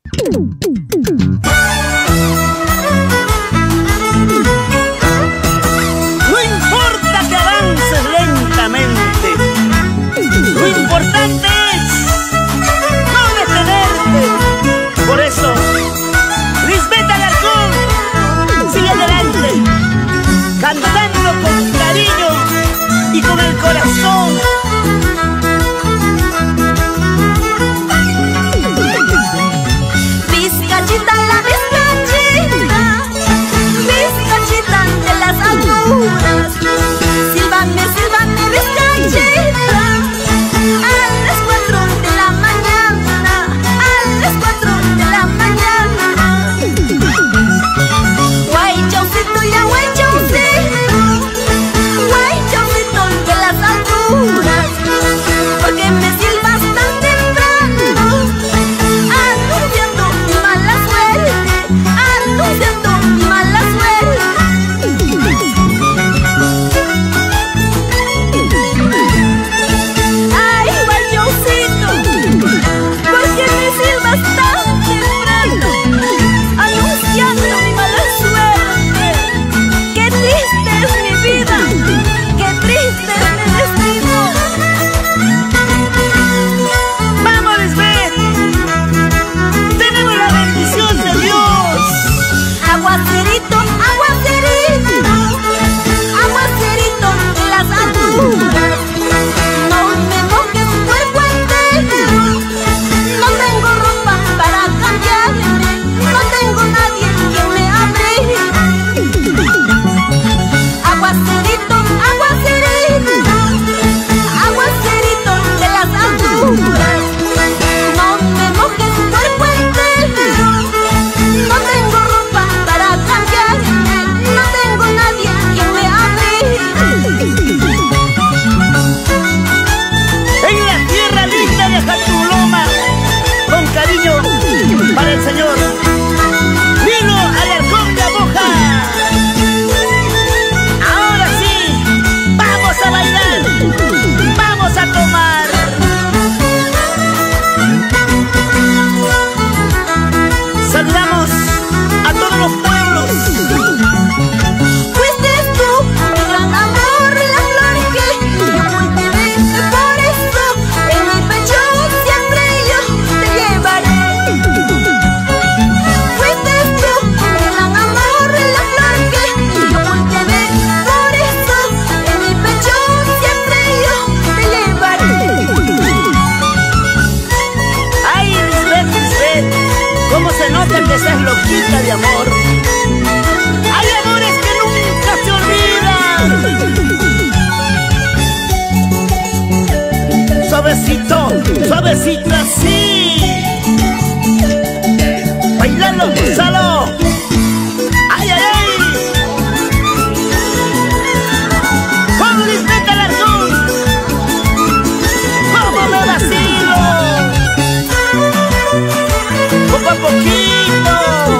No importa que avances lentamente, lo importante es no detenerte. Por eso, Lisbeth Alarcón sigue adelante, cantando con cariño y con el corazón. Vizcachita, la vizcachita, vizcachita de las alturas. Sílvame, sílvame, vizcachita, a las 4 de la mañana, a las 4 de la mañana. Guay chaucito, ya guay chaucito, guay chaucito de las alturas. Porque me silbas tan temprano, anunciando mi mala suerte, anunciando mi mala suerte. Ay, guay chaucito, porque me silbas tan temprano, anunciando mi mala suerte. Qué triste es mi vida, qué triste es mi destino. ¡Vamos, Lisbeth! ¡Tenemos la bendición de Dios! Aguacerito, aguacerito, aguacerito de las alturas. No me mojes cuerpo entero, no tengo ropa para cambiarme, no tengo nadie quien me abrigue. Aguacerito, aguacerito, aguacerito de las alturas. No me mojes cuerpo entero, no tengo ropa para cambiarme, no tengo nadie quien me abrigue. En la tierra linda de Jatuloma, con cariño para el señor Lino Alarcón de Aboja. Ahora sí, vamos a bailar, vamos a tomar. Saludamos a todos los pueblos. Fuiste tú, mi gran amor, la flor que yo cultivé. Por eso en mi pecho siempre yo te llevaré. Fuiste tú, mi gran amor, la flor que yo cultivé. Por eso en mi pecho siempre yo te llevaré. Ay, Lisbeth, Lisbeth, cómo se nota que estás loquita de amor. Hay amores que nunca se olvidan. Suavecito, suavecito así. Bailando, salo. Ay, ay, ay. Con Lisbeth Alarcón, cómo me vacilo. Poco a poquito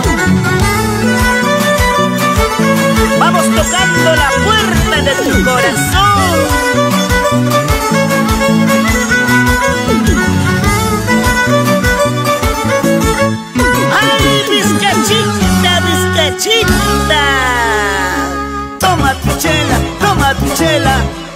vamos tocando la puerta de tu corazón. Ay, vizcachita, vizcachita, toma tu chela,